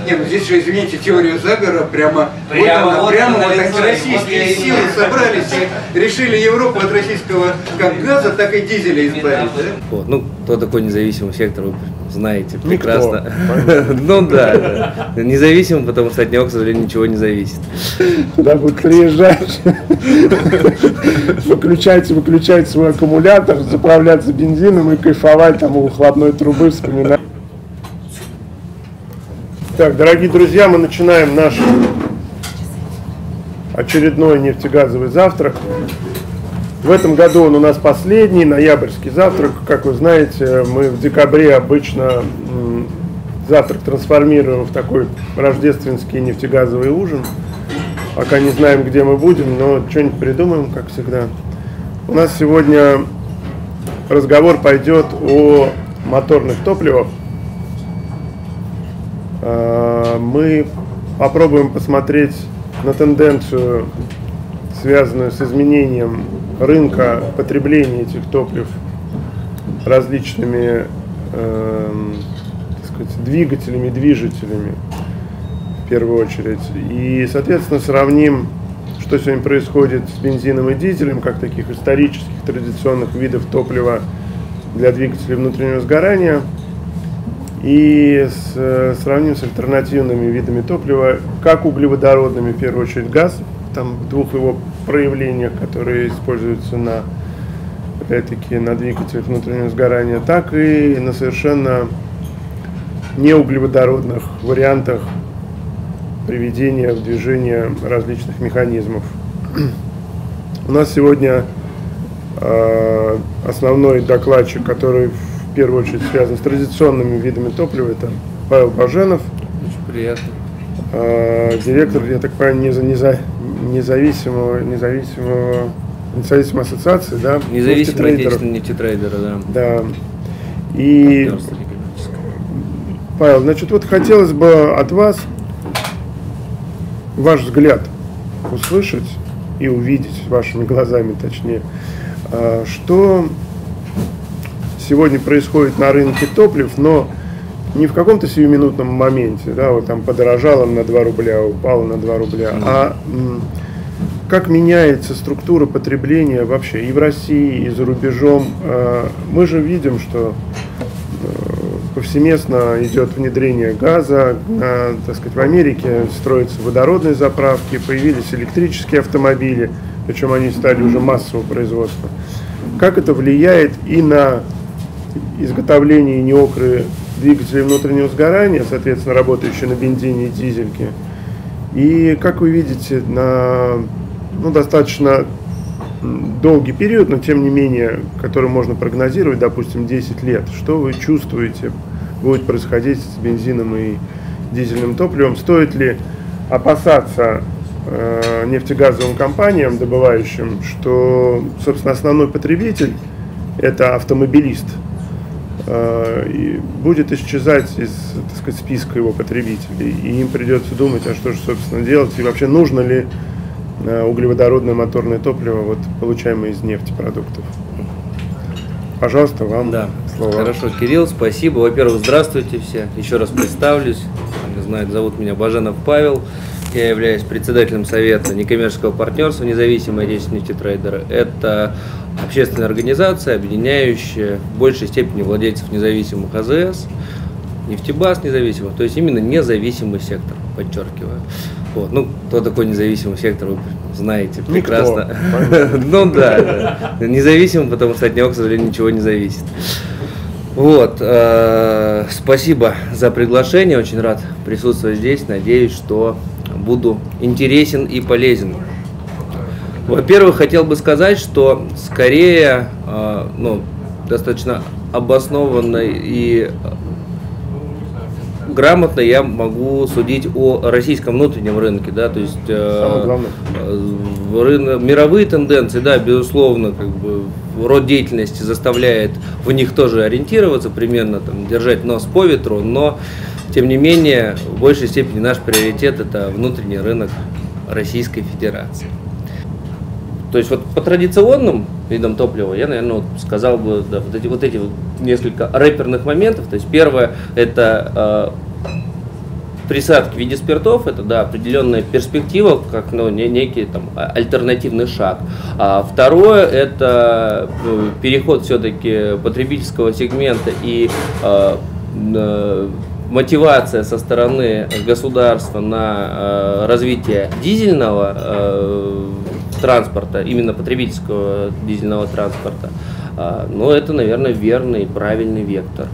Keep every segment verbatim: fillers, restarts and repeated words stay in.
Не, ну здесь же, извините, теорию заговора прямо, прямо, вот она, вот прямо она вот лицо, так российские вот силы собрались и решили Европу от российского как газа, так и дизеля избавить, да? Вот, ну, кто такой независимый сектор, вы знаете Никто. прекрасно. Ну да, независимым, потому что от него, к сожалению, ничего не зависит. Туда будет приезжать, выключать, выключать свой аккумулятор, заправляться бензином и кайфовать там у выхлопной трубы, вспоминать. Так, дорогие друзья, мы начинаем наш очередной нефтегазовый завтрак. В этом году он у нас последний, ноябрьский завтрак. Как вы знаете, мы в декабре обычно завтрак трансформируем в такой рождественский нефтегазовый ужин. Пока не знаем, где мы будем, но что-нибудь придумаем, как всегда. У нас сегодня разговор пойдет о моторных топливах. Мы попробуем посмотреть на тенденцию, связанную с изменением рынка потребления этих топлив различными э, так сказать, двигателями, движителями в первую очередь. И, соответственно, сравним, что сегодня происходит с бензином и дизелем, как таких исторических, традиционных видов топлива для двигателей внутреннего сгорания. И с, сравним с альтернативными видами топлива, как углеводородными, в первую очередь газ, там в двух его проявлениях, которые используются на, опять-таки, на двигателях внутреннего сгорания, так и на совершенно неуглеводородных вариантах приведения в движение различных механизмов. У нас сегодня э, основной докладчик, который в первую очередь связан с традиционными видами топлива, это Павел Баженов. Очень приятно. Э, директор, я так понимаю, неза, независимого, независимого, независимой ассоциации, да? Независимого отечественного нефтетрейдера, да. Да. И, Павел, значит, вот хотелось бы от вас ваш взгляд услышать и увидеть вашими глазами, точнее, что сегодня происходит на рынке топлив, но не в каком-то сиюминутном моменте, да, вот там подорожало на два рубля, упало на два рубля, mm-hmm. а м, как меняется структура потребления вообще и в России, и за рубежом. Э, мы же видим, что э, повсеместно идет внедрение газа, э, так сказать, в Америке строятся водородные заправки, появились электрические автомобили, причем они стали уже массового производства. Как это влияет и на изготовление неокры двигателей внутреннего сгорания, соответственно, работающие на бензине и дизельке. И, как вы видите, на ну, достаточно долгий период, но тем не менее, который можно прогнозировать, допустим, десять лет, что вы чувствуете будет происходить с бензином и дизельным топливом? Стоит ли опасаться э, нефтегазовым компаниям, добывающим, что, собственно, основной потребитель – это автомобилист, и будет исчезать из, так сказать, списка его потребителей, и им придется думать, а что же, собственно, делать, и вообще нужно ли углеводородное моторное топливо, вот, получаемое из нефтепродуктов. Пожалуйста, вам да. слово. Хорошо, Кирилл, спасибо. Во-первых, здравствуйте все. Еще раз представлюсь. Они знают, зовут меня Баженов Павел. Я являюсь председателем Совета некоммерческого партнерства «Независимый отечественный нефтетрейдер». Это общественная организация, объединяющая в большей степени владельцев независимых АЗС, нефтебаз независимых, то есть именно независимый сектор, подчеркиваю. Вот. Ну, кто такой независимый сектор, вы знаете прекрасно. Ну да, независимый, потому что от него, к сожалению, ничего не зависит. Вот, э, спасибо за приглашение, очень рад присутствовать здесь, надеюсь, что буду интересен и полезен. Во-первых, хотел бы сказать, что скорее, э, ну, достаточно обоснованно и грамотно я могу судить о российском внутреннем рынке, да, то есть э, э, мировые тенденции, да, безусловно, как бы род деятельности заставляет в них тоже ориентироваться, примерно там, держать нос по ветру, но тем не менее в большей степени наш приоритет это внутренний рынок Российской Федерации. То есть вот по традиционным видам топлива я, наверное, вот сказал бы, да, вот эти вот эти вот несколько рэперных моментов. То есть первое это э, присадки в виде спиртов, это, да, определенная перспектива, как, ну, некий там альтернативный шаг. А второе, это, ну, переход все-таки потребительского сегмента и э, э, мотивация со стороны государства на э, развитие дизельного э, транспорта, именно потребительского дизельного транспорта. Э, но это, наверное, верный и правильный вектор,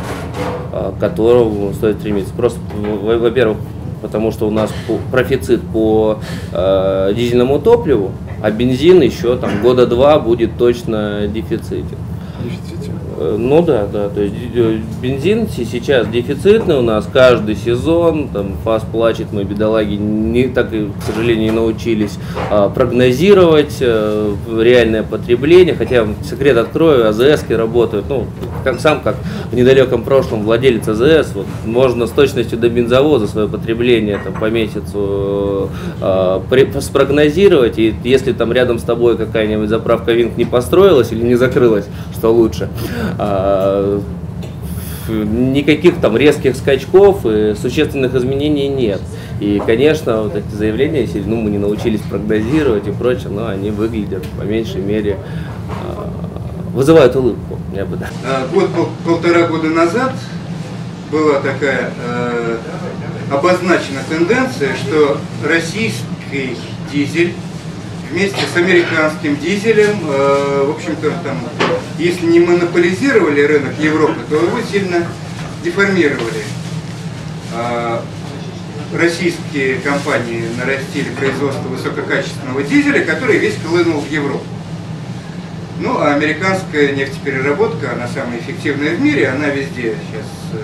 к которому стоит стремиться. Просто, во-первых, потому что у нас профицит по э, дизельному топливу, а бензин еще там года два будет точно дефицитен. Дефиците. Ну да, да, то есть бензин сейчас дефицитный у нас каждый сезон, там ФАС плачет, мы, бедолаги, не так, и, к сожалению, не научились а, прогнозировать а, реальное потребление, хотя, секрет открою, АЗСки работают, ну, как сам, как в недалеком прошлом владелец АЗС, вот, можно с точностью до бензовоза свое потребление там, по месяцу а, при, спрогнозировать, и если там рядом с тобой какая-нибудь заправка Винк не построилась или не закрылась, что лучше, А, никаких там резких скачков и существенных изменений нет. И, конечно, вот эти заявления, если, ну, мы не научились прогнозировать и прочее, но они выглядят, по меньшей мере, а, вызывают улыбку, я бы, да. Год, пол, полтора года назад была такая э, обозначена тенденция, что российский дизель вместе с американским дизелем, э, в общем-то, там, если не монополизировали рынок Европы, то его сильно деформировали. Э, российские компании нарастили производство высококачественного дизеля, который весь хлынул в Европу. Ну, а американская нефтепереработка, она самая эффективная в мире, она везде сейчас э,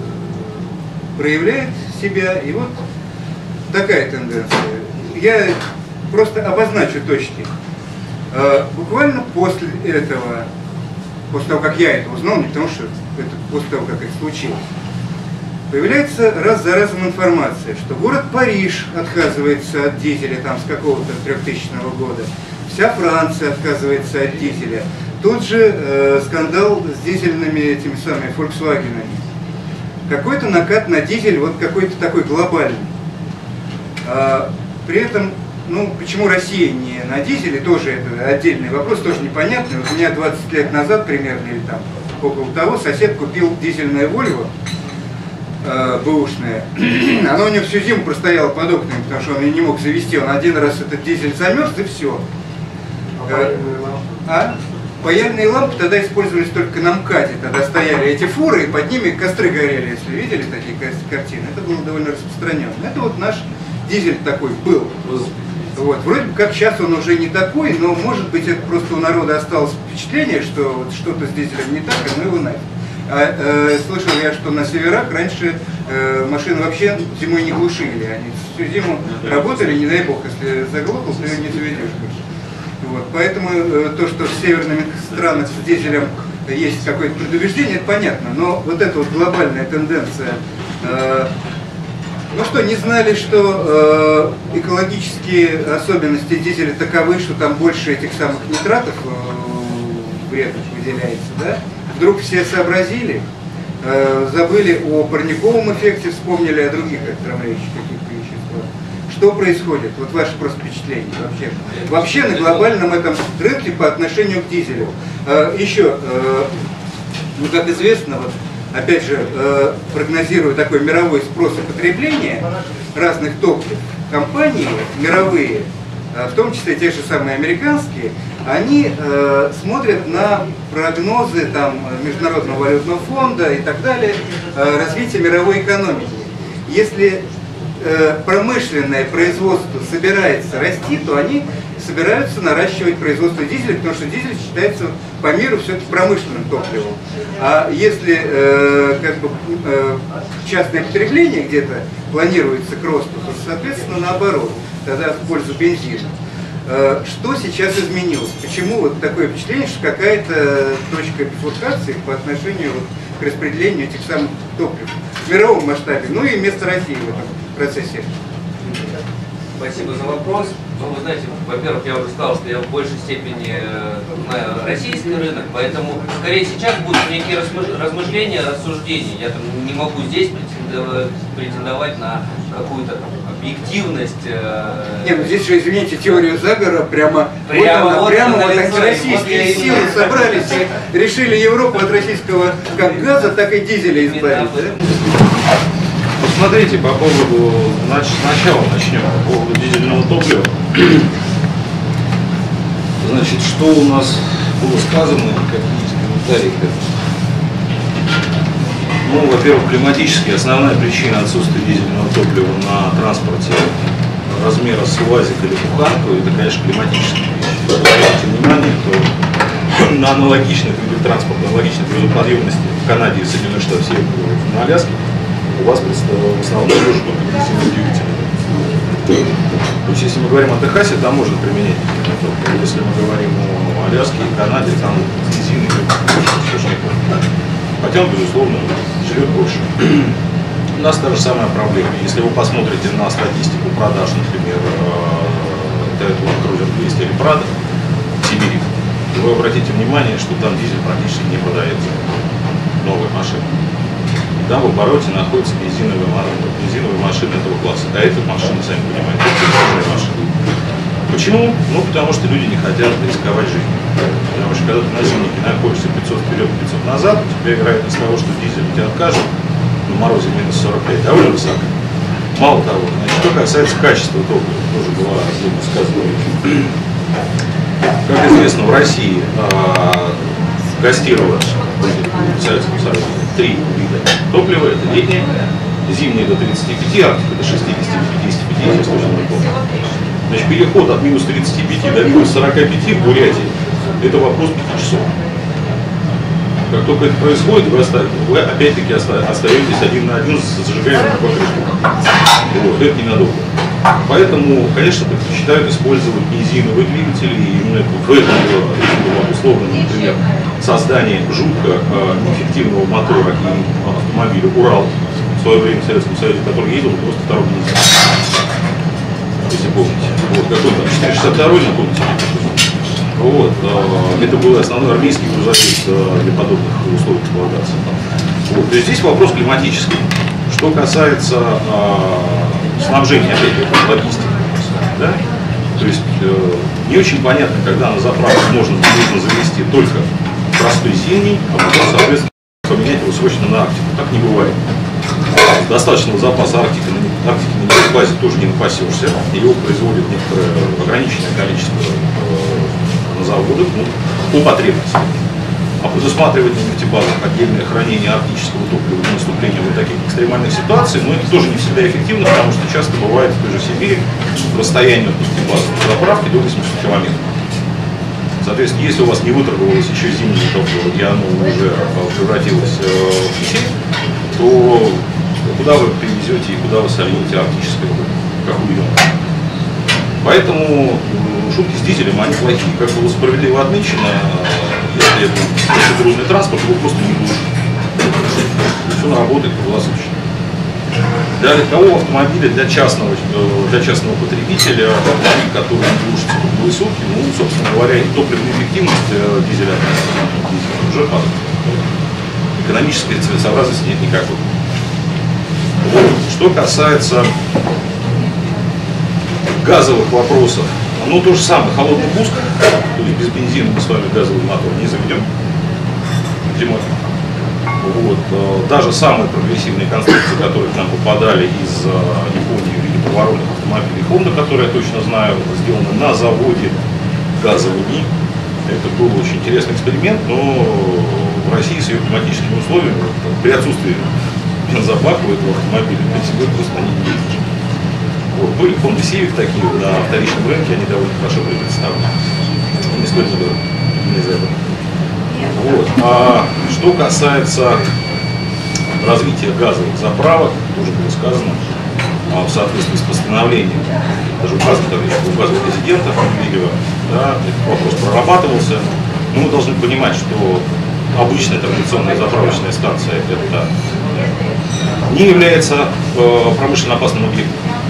проявляет себя. И вот такая тенденция. Я просто обозначу точки. Э, буквально после этого, после того, как я это узнал, не потому что это после того, как это случилось, появляется раз за разом информация, что город Париж отказывается от дизеля там с какого-то трехтысячного года, вся Франция отказывается от дизеля. Тут же э, скандал с дизельными этими самыми Volkswagen'ами. Какой-то накат на дизель, вот какой-то такой глобальный. А, при этом, ну, почему Россия не на дизеле, тоже это отдельный вопрос, тоже непонятный. Вот у меня двадцать лет назад примерно, или там около того, сосед купил дизельное Volvo, э, бэушное. Оно у него всю зиму простояло под окнами, потому что он ее не мог завести. Он один раз этот дизель замерз, и все. Э, а? Паяльные лампы тогда использовались только на МКАДе. Тогда стояли эти фуры, и под ними костры горели, если видели такие картины. Это было довольно распространенно. Это вот наш дизель такой был. Вот. Вроде бы как сейчас он уже не такой, но может быть это просто у народа осталось впечатление, что вот что-то с дизелем не так, и ну его нафиг. А, э, слышал я, что на северах раньше э, машины вообще зимой не глушили. Они всю зиму работали, не дай бог, если заглохал, то ее не заведешь больше. Вот. Поэтому э, то, что в северных странах с дизелем есть какое-то предубеждение, это понятно. Но вот эта вот глобальная тенденция. Э, ну что, не знали, что э, экологические особенности дизеля таковы, что там больше этих самых нитратов э, вредных выделяется, да? Вдруг все сообразили, э, забыли о парниковом эффекте, вспомнили о других отравляющих каких-то веществах. Что происходит? Вот ваше просто впечатление вообще. Вообще на глобальном этом рынке по отношению к дизелю. Э, еще, э, ну как известно, вот, опять же, э, прогнозирую такой мировой спрос и потребление разных топлив, компании мировые, э, в том числе те же самые американские, они э, смотрят на прогнозы там, Международного валютного фонда и так далее, э, развития мировой экономики. Если э, промышленное производство собирается расти, то они собираются наращивать производство дизеля, потому что дизель считается по миру все-таки промышленным топливом. А если э, как бы, э, частное потребление где-то планируется к росту, то, соответственно, наоборот, тогда в пользу бензина. Э, что сейчас изменилось? Почему вот такое впечатление, что какая-то точка бифуркации по отношению вот к распределению этих самых топлив в мировом масштабе, ну и место России в этом процессе? Спасибо за вопрос. Ну, вы знаете, во-первых, я уже сказал, что я в большей степени знаю российский рынок, поэтому скорее сейчас будут некие размышления, рассуждения. Я там не могу здесь претендовать, претендовать на какую-то там объективность. Не, ну здесь же, извините, теорию заговора прямо, прямо вот она, вот прямо вот лицо, антироссийские вот силы собрались и решили Европу от российского как газа, так и дизеля избавить. Смотрите, по поводу, сначала начнем, по поводу дизельного топлива. Значит, что у нас было сказано и какие есть комментарии к этому. Ну, во-первых, климатические. Основная причина отсутствия дизельного топлива на транспорте размера с УАЗик или буханку, это, конечно, климатические вещи. Если вы обратите внимание, то на аналогичных видах транспорта, аналогичных грузоподъемности в Канаде и Соединенных Штатах Северного на Аляске у вас в основном тоже только бензиновые двигатели. То есть, если мы говорим о Техасе, там можно применять дизельное топливо. Если мы говорим о Аляске и Канаде, там бензин идет источников. Хотя он, безусловно, живет больше. У нас та же самая проблема. Если вы посмотрите на статистику продаж, например, Toyota Cruiser двести или Prado в Сибири, то вы обратите внимание, что там дизель практически не продается. Новые машины. Там в обороте находятся бензиновые, бензиновые машины этого класса. А это машины, сами понимаете, это бензиновые машины. Почему? Ну, потому что люди не хотят рисковать жизнью. Потому что когда ты на зимнике находишься пятьсот вперед, пятьсот назад, у тебя вероятность того, что дизель тебя откажет, на морозе минус сорок пять, довольно высока. Мало того, значит, что касается качества топлива, тоже была сказана. Как известно, в России а, гастировалось в Советском Союзе три вида топлива. Это летнее, зимнее до тридцати пяти, арктика до шестидесяти пятидесяти пяти, если точно не помню. Значит, переход от минус тридцати пяти до минус сорока пяти в Бурятии – это вопрос пяти часов. Как только это происходит, вы, вы опять-таки остаетесь один на один с зажигаемым покрышкой. Вот, это ненадолго. Поэтому, конечно, предпочитают использовать бензиновые двигатели, и именно в этом было условно, например, создание жутко э, неэффективного мотора и автомобиля «Урал» в свое время в Советском Союзе, который ездил просто второй бензин. Если помните. Вот, какой там, четыреста шестьдесят второй, напомните. Вот, э, это был основной армейский грузовик э, для подобных условий эксплуатации. Вот, то есть здесь вопрос климатический. Что касается э, снабжения, опять-таки, логистики, да? То есть э, не очень понятно, когда на заправку можно, нужно завести только простой зимний, а потом, соответственно, поменять его срочно на Арктику. Так не бывает. Достаточного запаса Арктики на, Арктики на нефтяной базе тоже не напасешься. Его производит некоторое ограниченное количество э, на заводах, ну, по потребности. А предусматривать на нефтебазах отдельное хранение арктического топлива для наступления вот таких экстремальных ситуаций, но это тоже не всегда эффективно, потому что часто бывает в той же Сибири расстояние от нефтебазы до заправки до восьмисот километров. Соответственно, если у вас не выторговалось еще зимнее топливо, и оно уже превратилось в кисель, то куда вы привезете и куда вы сольете арктическое топливо, как уйдем. Поэтому шутки с дизелем, они плохие. Как было справедливо отмечено, если это грузный транспорт, его просто не глушит. Все работает круглосуточно. Для легкового автомобиля, для частного, для частного потребителя, автомобиль, который не глушится круглые сутки, ну, собственно говоря, и топливная эффективность дизеля уже падает. Экономической целесообразности нет никакой. Вот. Что касается газовых вопросов, ну, то же самое, холодный пуск, то есть без бензина мы с вами газовый мотор не заведем зимой. Вот. Даже самые прогрессивные конструкции, которые к нам попадали из Японии в виде поворотных автомобилей Honda, которые я точно знаю, сделаны на заводе газовыми. Это был очень интересный эксперимент, но в России с ее климатическими условиями, при отсутствии бензобака у этого автомобиля, сегодня просто они не ездят. Вот. Были Honda Civic такие на вторичном рынке, они довольно хорошо были представлены. Не стоит забывать, не за это. Вот. А что касается развития газовых заправок, тоже было сказано, в соответствии с постановлением, даже указом указом президента Медведева, да, этот вопрос прорабатывался. Но мы должны понимать, что обычная традиционная заправочная станция это не является промышленно опасным объектом.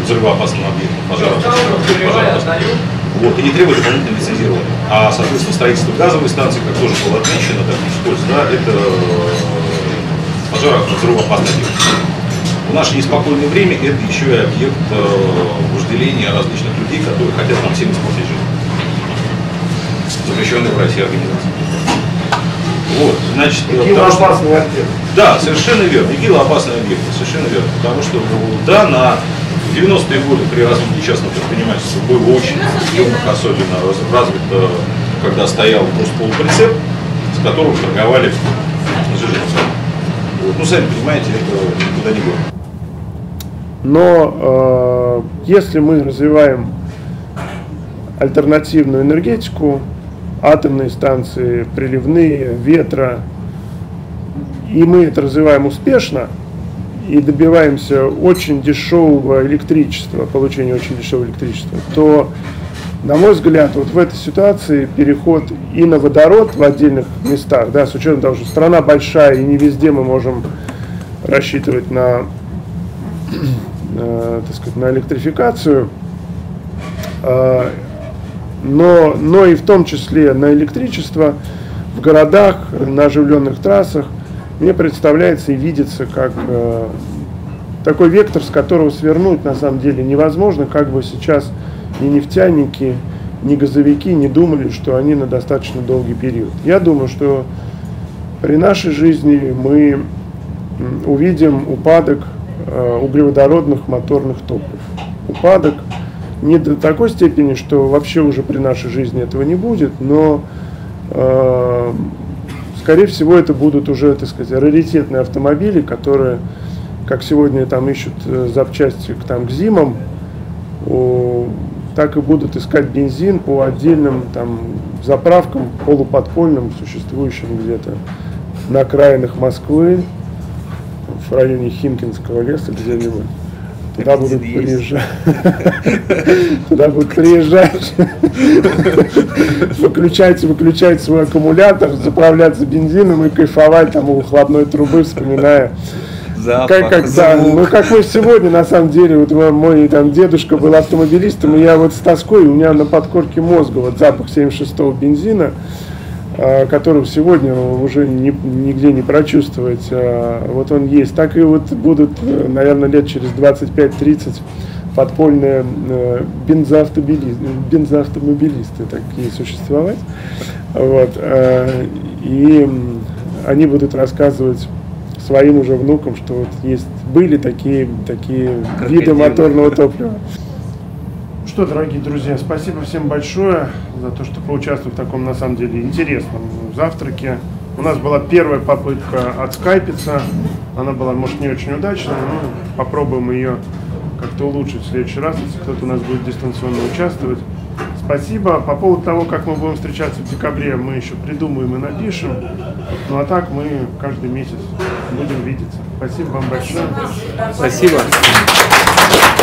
взрывоопасным объектом, пожароопасным. Вот, и не требует дополнительного лицензирования. А, соответственно, строительство газовой станции, как тоже было отмечено, так и да, это пожаро-взрывоопасный объект. В наше неспокойное время это еще и объект э, вожделения различных людей, которые хотят нам всем испортить жизнь. Запрещенные в России организации. Вот, значит, опасный объект. Да, совершенно верно. ИГИЛ опасный объект, совершенно верно. Потому что, да, на девяностые годы при развитии частного предпринимательства было очень особенно развит, когда стоял просто полуприцеп, с которым торговали жиженцами. Вот. Ну, сами понимаете, это никуда не будет. Но э, если мы развиваем альтернативную энергетику, атомные станции, приливные, ветра, и мы это развиваем успешно, и добиваемся очень дешевого электричества, получения очень дешевого электричества, то, на мой взгляд, вот в этой ситуации переход и на водород в отдельных местах, да, с учетом того, что страна большая, и не везде мы можем рассчитывать на, э, так сказать, на электрификацию, э, но, но и в том числе на электричество в городах, на оживленных трассах, мне представляется и видится как э, такой вектор, с которого свернуть на самом деле невозможно, как бы сейчас ни нефтяники, ни газовики не думали, что они на достаточно долгий период. Я думаю, что при нашей жизни мы увидим упадок э, углеводородных моторных топлив. Упадок не до такой степени, что вообще уже при нашей жизни этого не будет, но э, скорее всего, это будут уже, так сказать, раритетные автомобили, которые, как сегодня там ищут запчасти там, к зимам, о, так и будут искать бензин по отдельным там, заправкам полуподпольным, существующим где-то на окраинах Москвы, в районе Химкинского леса где-нибудь. Туда будут приезжать, туда будут приезжать, выключать, выключать свой аккумулятор, заправляться бензином и кайфовать там у выхлопной трубы, вспоминая, запах, как, как, да, ну как мы сегодня, на самом деле, вот мой там дедушка был автомобилистом, и я вот с тоской, у меня на подкорке мозга вот запах семьдесят шестого бензина, которого сегодня уже ни, нигде не прочувствовать, вот он есть. Так и вот будут, наверное, лет через двадцать пять тридцать подпольные бензоавтомобилисты, бензоавтомобилисты такие существовать. Вот. И они будут рассказывать своим уже внукам, что вот есть, были такие, такие виды моторного топлива. Что, дорогие друзья, спасибо всем большое за то, что поучаствовали в таком, на самом деле, интересном завтраке. У нас была первая попытка отскайпиться, она была, может, не очень удачная, но попробуем ее как-то улучшить в следующий раз, если кто-то у нас будет дистанционно участвовать. Спасибо. По поводу того, как мы будем встречаться в декабре, мы еще придумаем и напишем. Ну а так мы каждый месяц будем видеться. Спасибо вам большое. Спасибо.